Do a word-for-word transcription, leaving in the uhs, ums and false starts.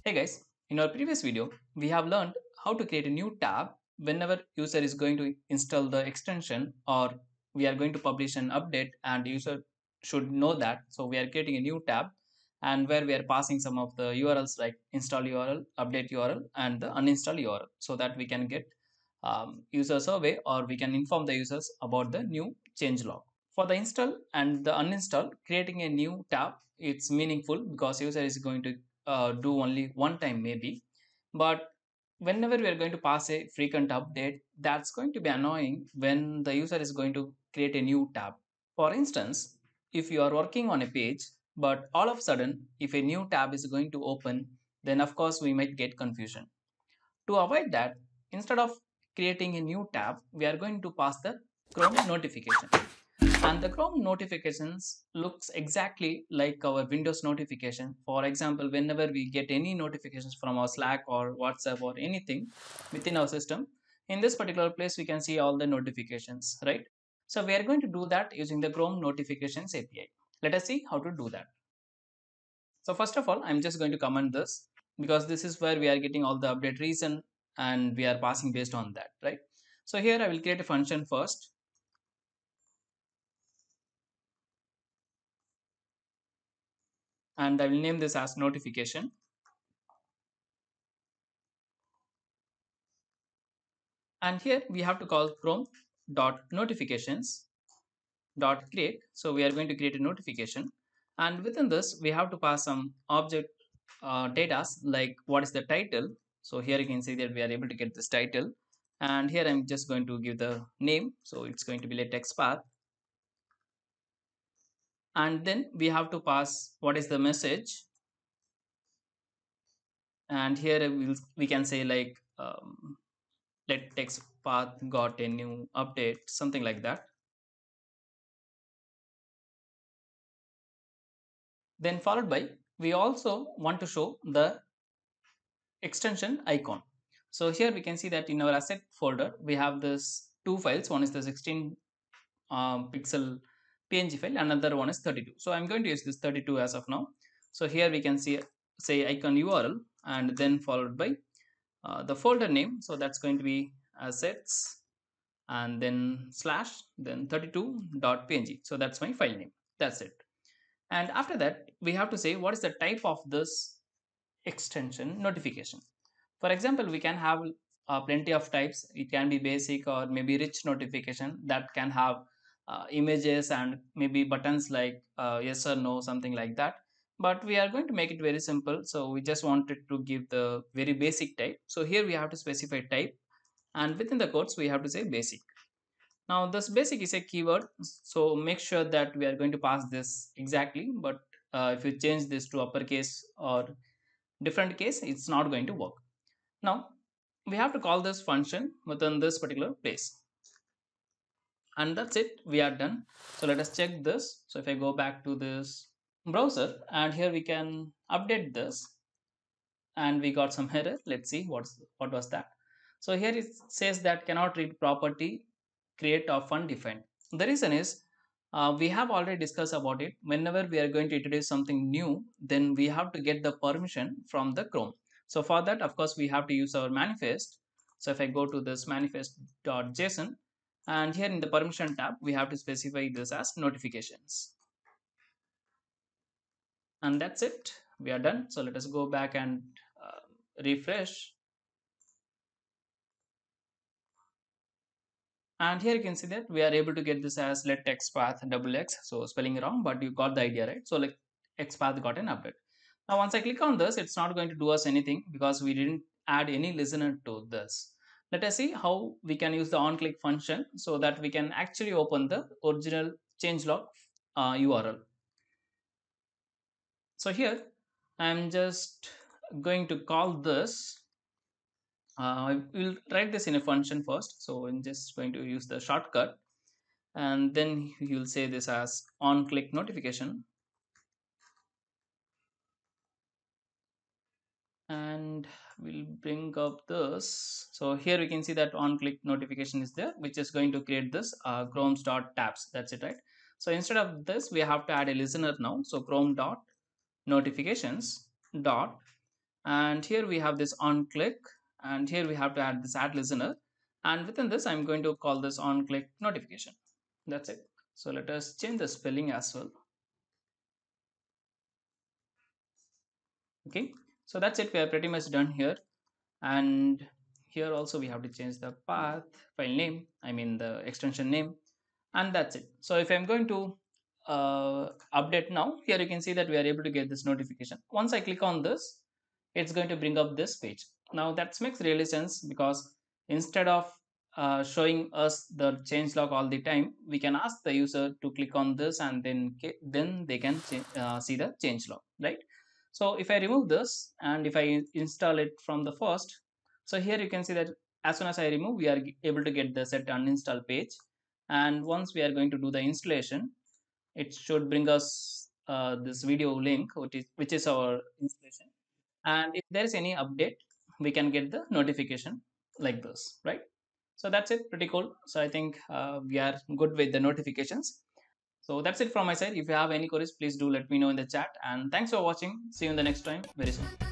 Hey guys, in our previous video, we have learned how to create a new tab whenever user is going to install the extension or we are going to publish an update and user should know that. So we are creating a new tab and where we are passing some of the U R Ls like install U R L, update U R L and the uninstall U R L so that we can get um, user survey or we can inform the users about the new change log. For the install and the uninstall, creating a new tab, it's meaningful because user is going to uh, do only one time maybe, but whenever we are going to pass a frequent update, that's going to be annoying when the user is going to create a new tab. For instance, if you are working on a page but all of a sudden if a new tab is going to open, then of course we might get confusion. To avoid that, instead of creating a new tab, we are going to pass the Chrome notification, and the Chrome notifications looks exactly like our Windows notification. For example, whenever we get any notifications from our Slack or WhatsApp or anything within our system, in this particular place we can see all the notifications, right? So we are going to do that using the Chrome notifications A P I. Let us see how to do that. So first of all, I'm just going to comment this because this is where we are getting all the update reason and we are passing based on that, right? So here I will create a function first, and I will name this as notification. And here we have to call Chrome dot notifications dot create. So we are going to create a notification, and within this we have to pass some object uh, data like what is the title. So here you can see that we are able to get this title, and here I'm just going to give the name. So it's going to be letxpath, and then we have to pass what is the message, and here we'll, we can say like um, let text path got a new update, something like that. Then followed by, we also want to show the extension icon. So here we can see that in our asset folder we have this two files. One is the sixteen um, pixel P N G file, another one is thirty-two. So I'm going to use this thirty-two as of now. So here we can see say icon U R L and then followed by uh, the folder name. So that's going to be assets and then slash then thirty-two dot P N G. So that's my file name. That's it. And after that we have to say what is the type of this extension notification. For example, we can have uh, plenty of types. It can be basic or maybe rich notification that can have uh, images and maybe buttons like uh, yes or no, something like that. But we are going to make it very simple. So we just wanted to give the very basic type. So here we have to specify type, and within the quotes we have to say basic. Now this basic is a keyword, so make sure that we are going to pass this exactly. But uh, if you change this to uppercase or different case, it's not going to work. Now we have to call this function within this particular place, and that's it, we are done. So let us check this. So if I go back to this browser and here we can update this and we got some error. Let's see what's what was that. So here it says that cannot read property create of undefined. The reason is uh, we have already discussed about it. Whenever we are going to introduce something new, then we have to get the permission from the Chrome. So for that, of course, we have to use our manifest. So if I go to this manifest.json, and here in the permission tab we have to specify this as notifications, and that's it, we are done. So let us go back and uh, refresh. And here you can see that we are able to get this as let xpath double x. So spelling wrong, but you got the idea, right? So like xpath got an update. Now once I click on this, it's not going to do us anything because we didn't add any listener to this. Let us see how we can use the on click function so that we can actually open the original changelog uh, U R L. So here I'm just going to call this. Uh, we'll write this in a function first. So I'm just going to use the shortcut, and then you'll say this as on click notification, and we'll bring up this. So here we can see that on click notification is there, which is going to create this uh, chrome's dot tabs. That's it, right? So instead of this we have to add a listener now. So chrome dot notifications dot, and here we have this on click, and here we have to add this add listener, and within this I'm going to call this on click notification. That's it. So let us change the spelling as well. Okay, so that's it. We are pretty much done here. And here also we have to change the path file name, I mean the extension name, and that's it. So if I'm going to uh, update now, here you can see that we are able to get this notification. Once I click on this, it's going to bring up this page. Now that makes really sense, because instead of uh, showing us the change log all the time, we can ask the user to click on this, and then then they can uh, see the change log, right? So if I remove this and if I install it from the first, so here you can see that as soon as I remove, we are able to get the set uninstall page. And once we are going to do the installation, it should bring us uh, this video link, which is which is our installation. And if there is any update, we can get the notification like this, right? So that's it, pretty cool. So I think uh, we are good with the notifications. So that's it from my side. If you have any queries, please do let me know in the chat. And thanks for watching. See you in the next time very soon.